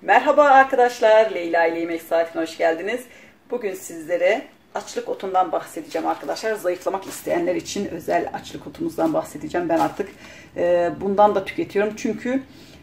Merhaba arkadaşlar, Leyla ile Yemek Saatine hoş geldiniz. Bugün sizlere açlık otundan bahsedeceğim arkadaşlar. Zayıflamak isteyenler için özel açlık otumuzdan bahsedeceğim. Ben artık bundan da tüketiyorum çünkü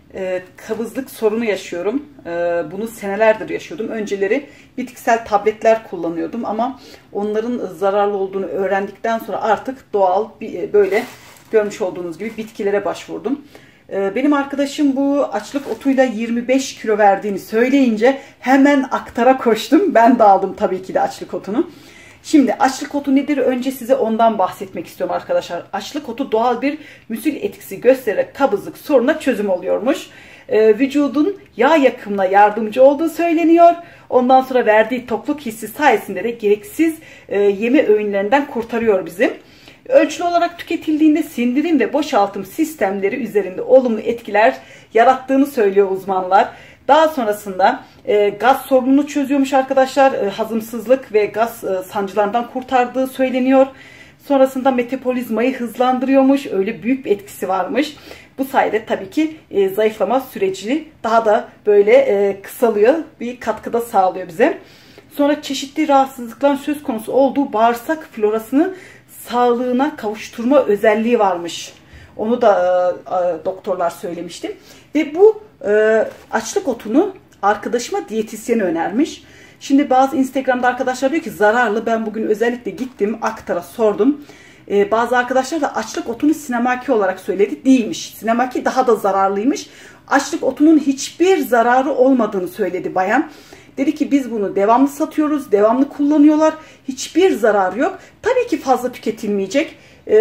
kabızlık sorunu yaşıyorum. Bunu senelerdir yaşıyordum. Önceleri bitkisel tabletler kullanıyordum ama onların zararlı olduğunu öğrendikten sonra artık doğal böyle görmüş olduğunuz gibi bitkilere başvurdum. Benim arkadaşım bu açlık otuyla 25 kilo verdiğini söyleyince hemen aktara koştum. Ben de aldım tabii ki de açlık otunu. Şimdi açlık otu nedir? Önce size ondan bahsetmek istiyorum arkadaşlar. Açlık otu doğal bir müsil etkisi göstererek kabızlık sorununa çözüm oluyormuş. Vücudun yağ yakımına yardımcı olduğu söyleniyor. Ondan sonra verdiği tokluk hissi sayesinde de gereksiz yeme öğünlerinden kurtarıyor bizi. Ölçülü olarak tüketildiğinde sindirim ve boşaltım sistemleri üzerinde olumlu etkiler yarattığını söylüyor uzmanlar. Daha sonrasında gaz sorununu çözüyormuş arkadaşlar. Hazımsızlık ve gaz sancılarından kurtardığı söyleniyor. Sonrasında metabolizmayı hızlandırıyormuş. Öyle büyük bir etkisi varmış. Bu sayede tabii ki zayıflama süreci daha da böyle kısalıyor. Bir katkıda sağlıyor bize. Sonra çeşitli rahatsızlıkların söz konusu olduğu bağırsak florasını sağlığına kavuşturma özelliği varmış. Onu da doktorlar söylemişti. Ve bu açlık otunu arkadaşıma diyetisyen önermiş. Şimdi bazı Instagram'da arkadaşlar diyor ki zararlı. Ben bugün özellikle gittim aktara sordum. Bazı arkadaşlar da açlık otunu sinemaki olarak söyledi. Değilmiş. Sinemaki daha da zararlıymış. Açlık otunun hiçbir zararı olmadığını söyledi bayan. Dedi ki biz bunu devamlı satıyoruz, devamlı kullanıyorlar. Hiçbir zararı yok. Tabii ki fazla tüketilmeyecek.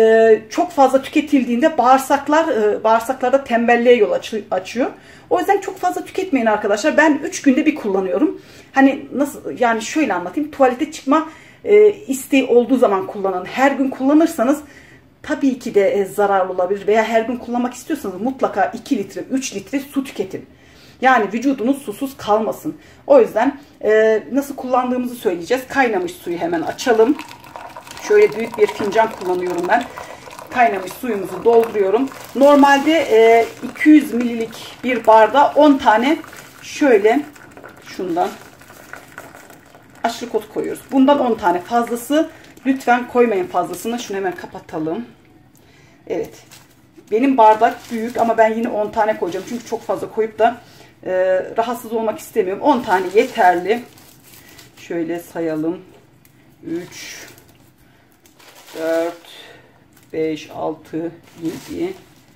Çok fazla tüketildiğinde bağırsaklarda tembelliğe yol açıyor. O yüzden çok fazla tüketmeyin arkadaşlar. Ben 3 günde bir kullanıyorum. Hani nasıl, yani şöyle anlatayım. Tuvalete çıkma isteği olduğu zaman kullanın. Her gün kullanırsanız tabii ki de zararlı olabilir. Veya her gün kullanmak istiyorsanız mutlaka 2 litre, 3 litre su tüketin. Yani vücudunuz susuz kalmasın. O yüzden nasıl kullandığımızı söyleyeceğiz. Kaynamış suyu hemen açalım. Şöyle büyük bir fincan kullanıyorum ben. Kaynamış suyumuzu dolduruyorum. Normalde 200 ml'lik bir bardağa 10 tane şöyle şundan açlık otu koyuyoruz. Bundan 10 tane fazlası. Lütfen koymayın fazlasını. Şunu hemen kapatalım. Evet. Benim bardak büyük ama ben yine 10 tane koyacağım. Çünkü çok fazla koyup da rahatsız olmak istemiyorum. 10 tane yeterli. Şöyle sayalım. 3 4 5 6 7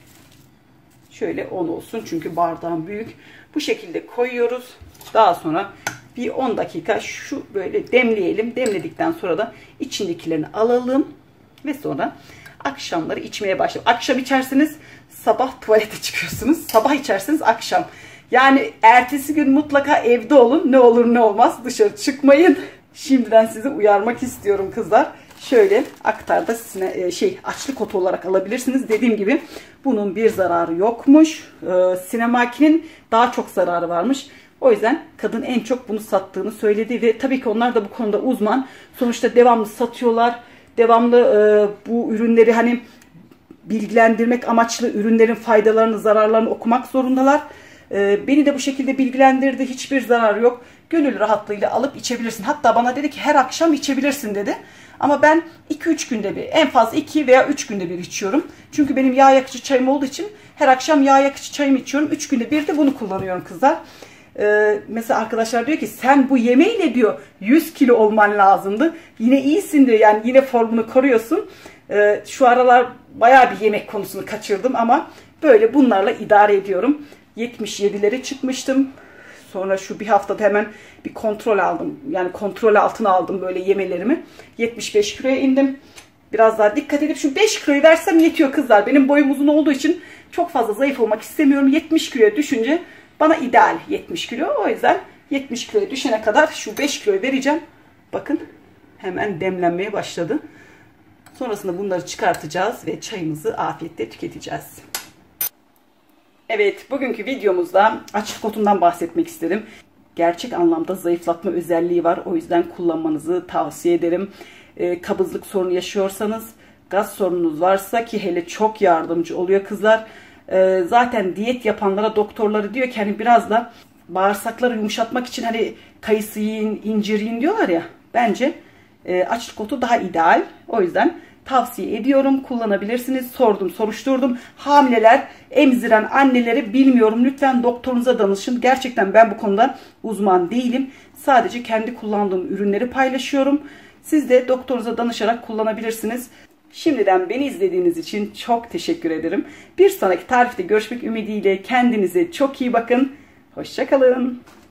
şöyle 10 olsun. Çünkü bardağım büyük. Bu şekilde koyuyoruz. Daha sonra bir 10 dakika şu böyle demleyelim. Demledikten sonra da içindekilerini alalım. Ve sonra akşamları içmeye başlayalım. Akşam içerseniz sabah tuvalete çıkıyorsunuz. Sabah içerseniz akşam. Yani ertesi gün mutlaka evde olun. Ne olur ne olmaz dışarı çıkmayın. Şimdiden sizi uyarmak istiyorum kızlar. Şöyle aktarda açlık otu olarak alabilirsiniz. Dediğim gibi bunun bir zararı yokmuş. Sinemakinin daha çok zararı varmış. O yüzden kadın en çok bunu sattığını söyledi ve tabii ki onlar da bu konuda uzman. Sonuçta devamlı satıyorlar. Devamlı bu ürünleri hani bilgilendirmek amaçlı ürünlerin faydalarını, zararlarını okumak zorundalar. Beni de bu şekilde bilgilendirdi. Hiçbir zararı yok. Gönül rahatlığıyla alıp içebilirsin. Hatta bana dedi ki her akşam içebilirsin dedi. Ama ben 2-3 günde bir, en fazla 2 veya 3 günde bir içiyorum. Çünkü benim yağ yakıcı çayım olduğu için her akşam yağ yakıcı çayımı içiyorum. 3 günde bir de bunu kullanıyorum kızlar. Mesela arkadaşlar diyor ki sen bu yemeğiyle diyor 100 kilo olman lazımdı. Yine iyisin diyor, yani yine formunu koruyorsun. Şu aralar bayağı bir yemek konusunu kaçırdım ama böyle bunlarla idare ediyorum. 77'lere çıkmıştım. Sonra şu bir haftada hemen bir kontrol aldım. Yani kontrol altına aldım böyle yemelerimi. 75 kiloya indim. Biraz daha dikkat edip şu 5 kiloyu versem yetiyor kızlar. Benim boyum uzun olduğu için çok fazla zayıf olmak istemiyorum. 70 kiloya düşünce bana ideal 70 kilo. O yüzden 70 kiloya düşene kadar şu 5 kiloyu vereceğim. Bakın hemen demlenmeye başladı. Sonrasında bunları çıkartacağız ve çayımızı afiyetle tüketeceğiz. Evet, bugünkü videomuzda açlık otundan bahsetmek istedim. Gerçek anlamda zayıflatma özelliği var. O yüzden kullanmanızı tavsiye ederim. Kabızlık sorunu yaşıyorsanız, gaz sorununuz varsa ki hele çok yardımcı oluyor kızlar. Zaten diyet yapanlara doktorları diyor ki hani biraz da bağırsakları yumuşatmak için hani kayısı yiyin, incir yiyin diyorlar ya. Bence açlık otu daha ideal. O yüzden tavsiye ediyorum. Kullanabilirsiniz. Sordum, soruşturdum. Hamileler, emziren anneleri bilmiyorum. Lütfen doktorunuza danışın. Gerçekten ben bu konuda uzman değilim. Sadece kendi kullandığım ürünleri paylaşıyorum. Siz de doktorunuza danışarak kullanabilirsiniz. Şimdiden beni izlediğiniz için çok teşekkür ederim. Bir sonraki tarifte görüşmek ümidiyle kendinize çok iyi bakın. Hoşça kalın.